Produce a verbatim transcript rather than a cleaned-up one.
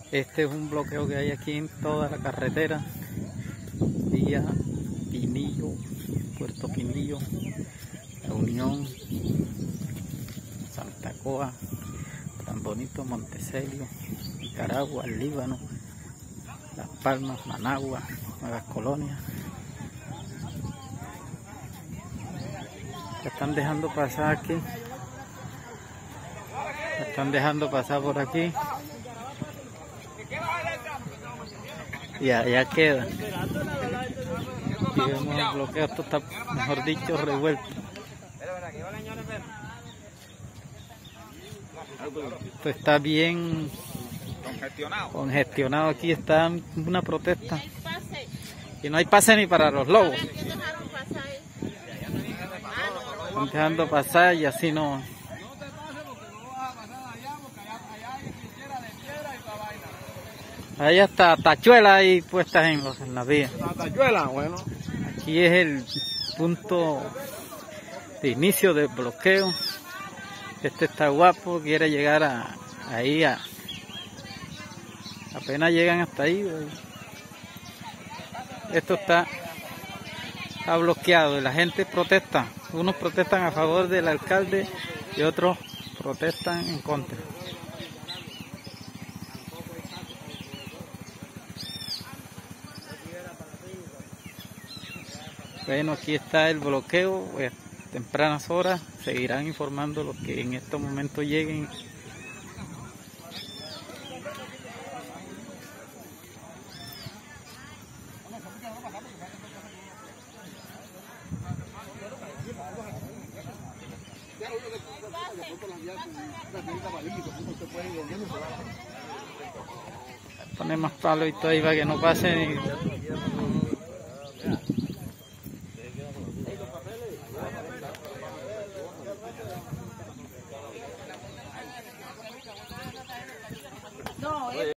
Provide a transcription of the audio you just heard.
Este es un bloqueo que hay aquí en toda la carretera, vía Pinillo, Puerto Pinillo, La Unión, Santa Coa, San Bonito, Montecelio, Nicaragua, Líbano, Las Palmas, Managua, Nuevas Colonias. La están dejando pasar aquí, la están dejando pasar por aquí. Y allá queda. Aquí vemos el bloqueo, esto está, mejor dicho, revuelto. Esto está bien congestionado. congestionado. Aquí está una protesta. Y no hay pase ni para los lobos. Están dejando pasar y así no. Ahí está tachuelas ahí puestas en, los, en las vías. La tachuela, bueno. Aquí es el punto de inicio del bloqueo. Este está guapo, quiere llegar a ahí a, apenas llegan hasta ahí. Esto está, está bloqueado y la gente protesta. Unos protestan a favor del alcalde y otros protestan en contra. Bueno, aquí está el bloqueo, pues, tempranas horas, seguirán informando los que en estos momentos lleguen. Poner más palos y todo ahí para que no pasen.